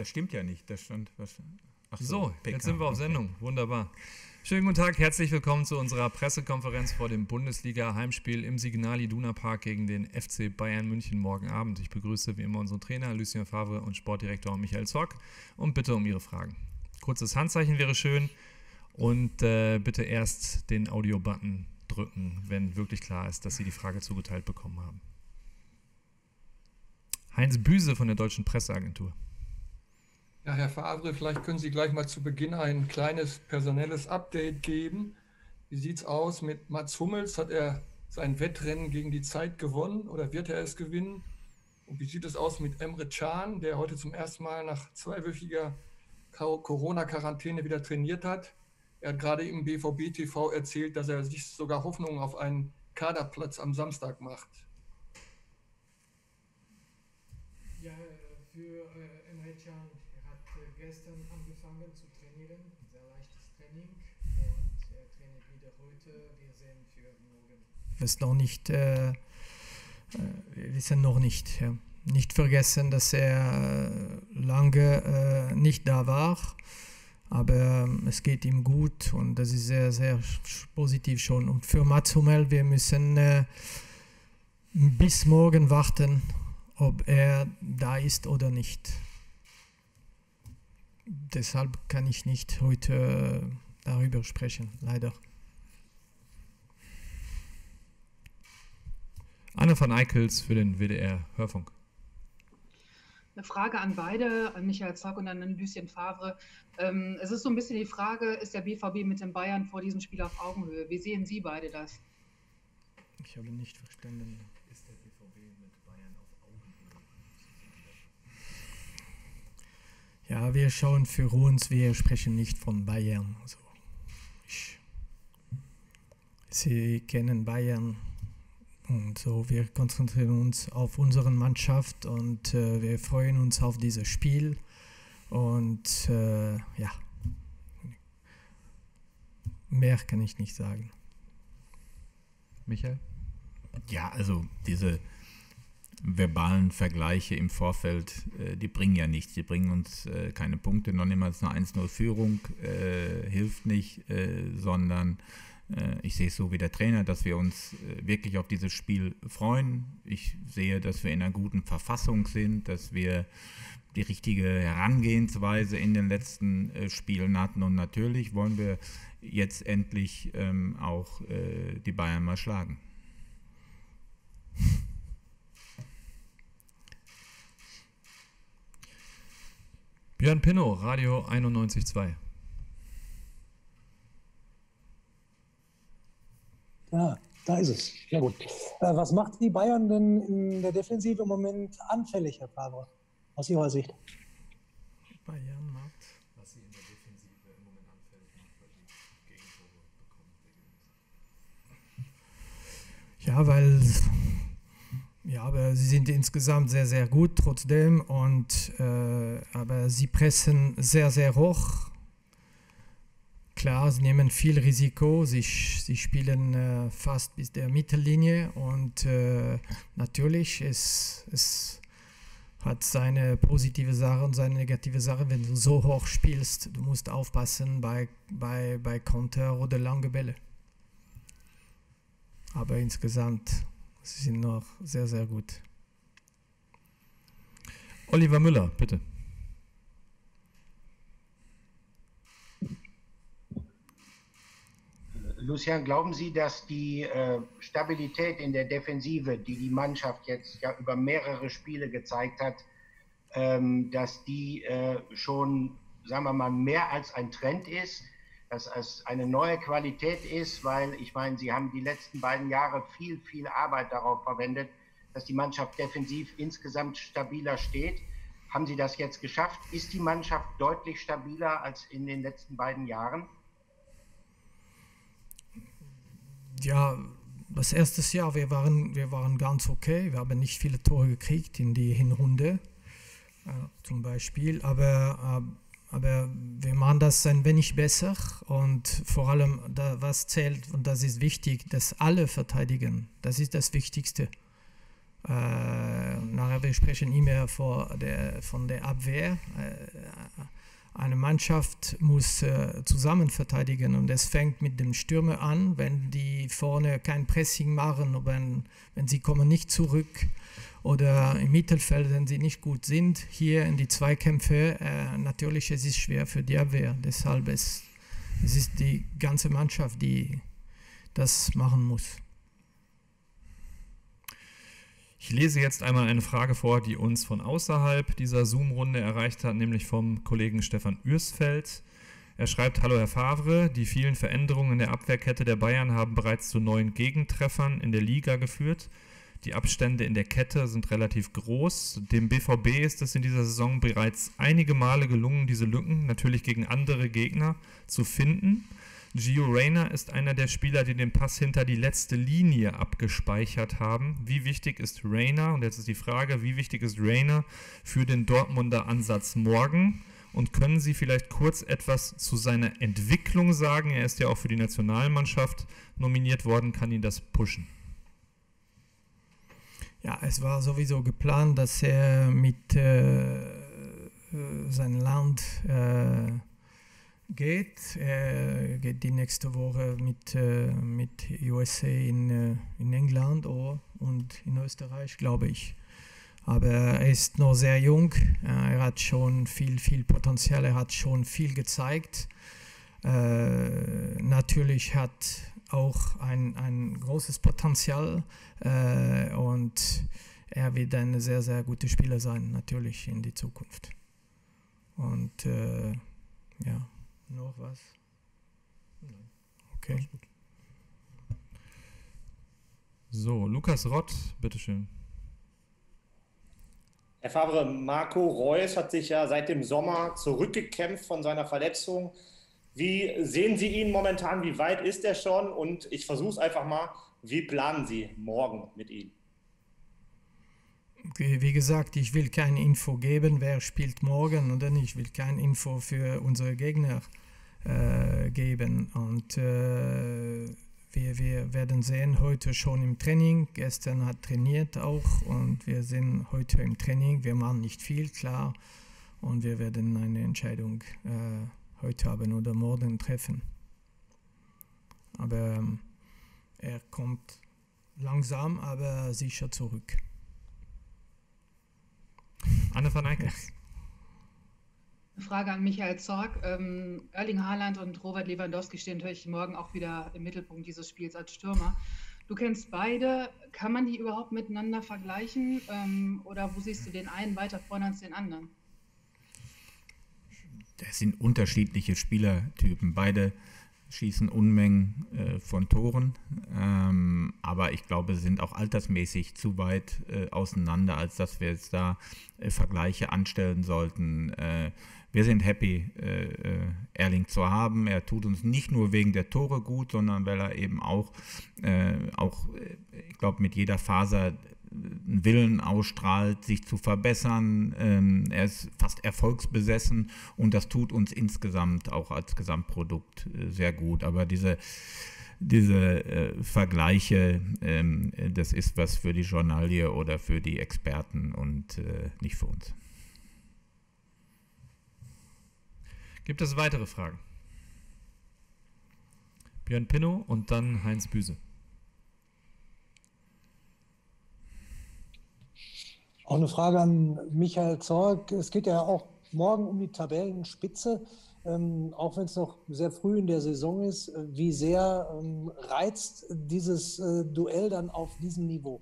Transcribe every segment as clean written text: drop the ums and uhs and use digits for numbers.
Das stimmt ja nicht, das stand was. Ach so, jetzt sind wir auf Sendung. Wunderbar. Schönen guten Tag, herzlich willkommen zu unserer Pressekonferenz vor dem Bundesliga-Heimspiel im Signal Iduna Park gegen den FC Bayern München morgen Abend. Ich begrüße wie immer unsere Trainer Lucien Favre und Sportdirektor Michael Zorc und bitte um Ihre Fragen. Kurzes Handzeichen wäre schön und bitte erst den Audio-Button drücken, wenn wirklich klar ist, dass Sie die Frage zugeteilt bekommen haben. Heinz Büse von der Deutschen Presseagentur. Ja, Herr Favre, vielleicht können Sie gleich mal zu Beginn ein kleines personelles Update geben. Wie sieht es aus mit Mats Hummels? Hat er sein Wettrennen gegen die Zeit gewonnen oder wird er es gewinnen? Und wie sieht es aus mit Emre Can, der heute zum ersten Mal nach zweiwöchiger Corona-Quarantäne wieder trainiert hat? Er hat gerade im BVB-TV erzählt, dass er sich sogar Hoffnung auf einen Kaderplatz am Samstag macht. Ja, für Emre Can hat gestern angefangen zu trainieren, sehr leichtes Training und er trainiert wieder heute. Wir sehen für morgen. Wir wissen noch nicht. Ja. Nicht vergessen, dass er lange nicht da war, aber es geht ihm gut und das ist sehr, sehr positiv schon. Und für Mats Hummels, wir müssen bis morgen warten, ob er da ist oder nicht. Deshalb kann ich nicht heute darüber sprechen, leider. Anne van Eickels für den WDR-Hörfunk. Eine Frage an beide, an Michael Zorc und an Lucien Favre. Es ist so ein bisschen die Frage, ist der BVB mit den Bayern vor diesem Spiel auf Augenhöhe? Wie sehen Sie beide das? Ich habe nicht verstanden. Ist der BVB mit Bayern auf Augenhöhe? Ja, wir schauen für uns, wir sprechen nicht von Bayern. Also Sie kennen Bayern und so, wir konzentrieren uns auf unsere Mannschaft und wir freuen uns auf dieses Spiel und ja, mehr kann ich nicht sagen. Michael? Ja, also diese verbalen Vergleiche im Vorfeld, die bringen ja nichts, die bringen uns keine Punkte, noch niemals eine 1-0-Führung hilft nicht, sondern ich sehe es so wie der Trainer, dass wir uns wirklich auf dieses Spiel freuen. Ich sehe, dass wir in einer guten Verfassung sind, dass wir die richtige Herangehensweise in den letzten Spielen hatten und natürlich wollen wir jetzt endlich auch die Bayern mal schlagen. Björn Pinnow, Radio 91.2. Ja, da ist es. Ja gut. Was macht die Bayern denn in der Defensive im Moment anfällig, Herr Favre, aus Ihrer Sicht? Bayern macht. Was sie in der Defensive im Moment anfällig macht, weil die Gegentore bekommen. Ja, aber sie sind insgesamt sehr, sehr gut trotzdem und aber sie pressen sehr, sehr hoch. Klar, sie nehmen viel Risiko, sie spielen fast bis der Mittellinie und natürlich es hat seine positive Sache und seine negative Sache, wenn du so hoch spielst, du musst aufpassen bei Konter oder lange Bälle. Aber insgesamt sie sind noch sehr, sehr gut. Oliver Müller, bitte. Lucien, glauben Sie, dass die Stabilität in der Defensive, die die Mannschaft jetzt ja über mehrere Spiele gezeigt hat, dass die schon, sagen wir mal, mehr als ein Trend ist, dass es eine neue Qualität ist, weil ich meine, Sie haben die letzten beiden Jahre viel, viel Arbeit darauf verwendet, dass die Mannschaft defensiv insgesamt stabiler steht. Haben Sie das jetzt geschafft? Ist die Mannschaft deutlich stabiler als in den letzten beiden Jahren? Ja, das erste Jahr, wir waren ganz okay. Wir haben nicht viele Tore gekriegt in die Hinrunde, zum Beispiel. Aber wir machen das ein wenig besser und vor allem, was zählt, und das ist wichtig, dass alle verteidigen. Das ist das Wichtigste. Nachher wir sprechen immer von der Abwehr. Eine Mannschaft muss zusammen verteidigen und es fängt mit dem Stürmer an, wenn die vorne kein Pressing machen, wenn sie kommen nicht zurück oder im Mittelfeld, wenn sie nicht gut sind. Hier in die Zweikämpfe, natürlich es ist schwer für die Abwehr. Deshalb es ist die ganze Mannschaft, die das machen muss. Ich lese jetzt einmal eine Frage vor, die uns von außerhalb dieser Zoom-Runde erreicht hat, nämlich vom Kollegen Stefan Ürsfeld. Er schreibt: Hallo Herr Favre, die vielen Veränderungen in der Abwehrkette der Bayern haben bereits zu 9 Gegentreffern in der Liga geführt. Die Abstände in der Kette sind relativ groß. Dem BVB ist es in dieser Saison bereits einige Male gelungen, diese Lücken, natürlich gegen andere Gegner, zu finden. Gio Reyna ist einer der Spieler, die den Pass hinter die letzte Linie abgespeichert haben. Wie wichtig ist Reyna? Und jetzt ist die Frage, wie wichtig ist Reyna für den Dortmunder Ansatz morgen? Und können Sie vielleicht kurz etwas zu seiner Entwicklung sagen? Er ist ja auch für die Nationalmannschaft nominiert worden. Kann ihn das pushen? Ja, es war sowieso geplant, dass er mit seinem Land geht. Er geht die nächste Woche mit USA in England und in Österreich, glaube ich. Aber er ist noch sehr jung. Er hat schon viel Potenzial. Er hat schon viel gezeigt. Natürlich hat auch ein großes Potenzial und er wird ein sehr, sehr guter Spieler sein, natürlich in die Zukunft. Und ja. Noch was? Okay. Gut. So, Lukas Rott, bitteschön. Herr Favre, Marco Reus hat sich ja seit dem Sommer zurückgekämpft von seiner Verletzung. Wie sehen Sie ihn momentan? Wie weit ist er schon? Und ich versuche es einfach mal, wie planen Sie morgen mit ihm? Wie gesagt, ich will keine Info geben, wer spielt morgen oder nicht. Ich will keine Info für unsere Gegner geben. Und wir werden sehen, heute schon im Training. Gestern hat trainiert auch und wir sind heute im Training. Wir machen nicht viel, klar. Und wir werden eine Entscheidung heute Abend oder morgen treffen. Aber er kommt langsam, aber sicher zurück. Anne van Eyck. Eine Frage an Michael Zorc. Erling Haaland und Robert Lewandowski stehen natürlich morgen auch wieder im Mittelpunkt dieses Spiels als Stürmer. Du kennst beide. Kann man die überhaupt miteinander vergleichen? Oder wo siehst du den einen weiter vorne als den anderen? Das sind unterschiedliche Spielertypen. Beide schießen Unmengen von Toren, aber ich glaube, sie sind auch altersmäßig zu weit auseinander, als dass wir jetzt da Vergleiche anstellen sollten. Wir sind happy, Erling zu haben. Er tut uns nicht nur wegen der Tore gut, sondern weil er eben auch ich glaube, mit jeder Faser einen Willen ausstrahlt, sich zu verbessern. Er ist fast erfolgsbesessen und das tut uns insgesamt auch als Gesamtprodukt sehr gut. Aber diese Vergleiche, das ist was für die Journalie oder für die Experten und nicht für uns. Gibt es weitere Fragen? Björn Pinnow und dann Heinz Büse. Auch eine Frage an Michael Zorc. Es geht ja auch morgen um die Tabellenspitze, auch wenn es noch sehr früh in der Saison ist. Wie sehr reizt dieses Duell dann auf diesem Niveau?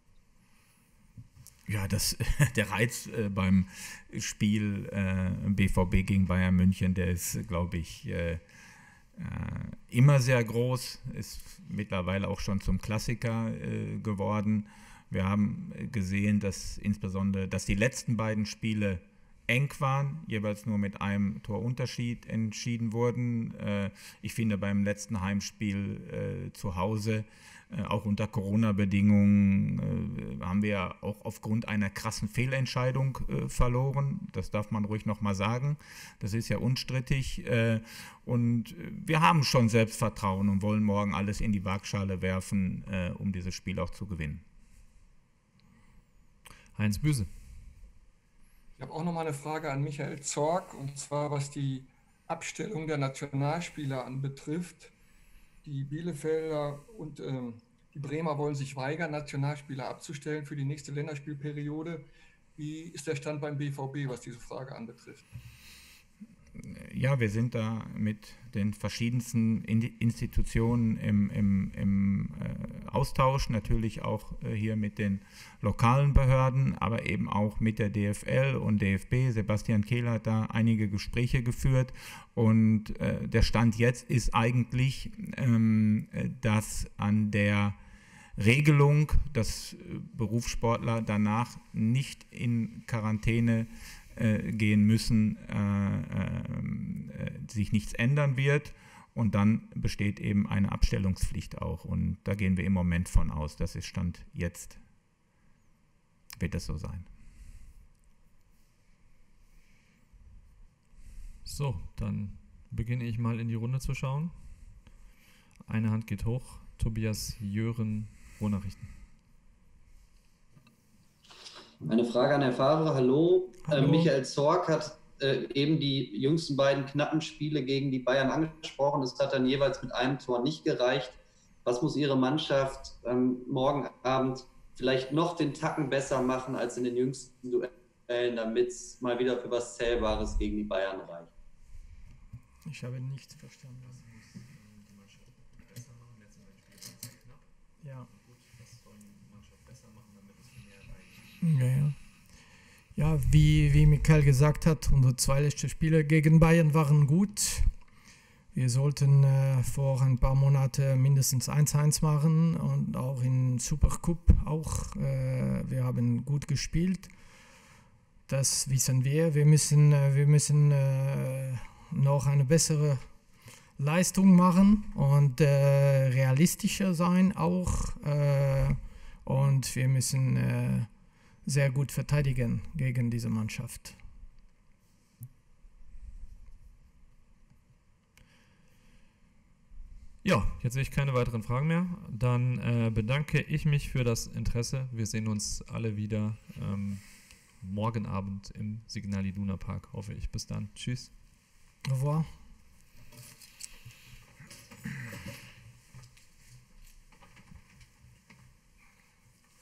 Ja, der Reiz beim Spiel BVB gegen Bayern München, der ist, glaube ich, immer sehr groß, ist mittlerweile auch schon zum Klassiker geworden. Wir haben gesehen, dass insbesondere, dass die letzten beiden Spiele eng waren, jeweils nur mit einem Torunterschied entschieden wurden. Ich finde, beim letzten Heimspiel zu Hause, auch unter Corona-Bedingungen, haben wir auch aufgrund einer krassen Fehlentscheidung verloren. Das darf man ruhig nochmal sagen. Das ist ja unstrittig. Und wir haben schon Selbstvertrauen und wollen morgen alles in die Waagschale werfen, um dieses Spiel auch zu gewinnen. Heinz Büse. Ich habe auch noch mal eine Frage an Michael Zorc, und zwar was die Abstellung der Nationalspieler anbetrifft. Die Bielefelder und die Bremer wollen sich weigern, Nationalspieler abzustellen für die nächste Länderspielperiode. Wie ist der Stand beim BVB, was diese Frage anbetrifft? Ja, wir sind da mit den verschiedensten Institutionen im Austausch, natürlich auch hier mit den lokalen Behörden, aber eben auch mit der DFL und DFB. Sebastian Kehl hat da einige Gespräche geführt, und der Stand jetzt ist eigentlich, dass an der Regelung, dass Berufssportler danach nicht in Quarantäne gehen müssen, sich nichts ändern wird, und dann besteht eben eine Abstellungspflicht auch, und da gehen wir im Moment von aus, das ist Stand jetzt, wird das so sein. So, dann beginne ich mal in die Runde zu schauen. Eine Hand geht hoch. Tobias Jören, Ruhrnachrichten. Eine Frage an Herrn Favre. Hallo. Hallo. Michael Zorc hat eben die jüngsten beiden knappen Spiele gegen die Bayern angesprochen. Es hat dann jeweils mit einem Tor nicht gereicht. Was muss Ihre Mannschaft morgen Abend vielleicht noch den Tacken besser machen als in den jüngsten Duellen, damit es mal wieder für was Zählbares gegen die Bayern reicht? Ich habe nichts verstanden. Die Mannschaft besser machen. Letztes Mal Spiel war sehr knapp. Ja. Gut, was soll die Mannschaft besser machen, damit es für mehr reicht? Ja, wie Michael gesagt hat, unsere 2 letzten Spiele gegen Bayern waren gut. Wir sollten vor ein paar Monaten mindestens 1-1 machen, und auch in Supercup auch. Wir haben gut gespielt. Das wissen wir. Wir müssen noch eine bessere Leistung machen und realistischer sein auch. Und wir müssen sehr gut verteidigen gegen diese Mannschaft. Ja, jetzt sehe ich keine weiteren Fragen mehr. Dann bedanke ich mich für das Interesse. Wir sehen uns alle wieder morgen Abend im Signal Iduna Park, hoffe ich. Bis dann. Tschüss. Au revoir.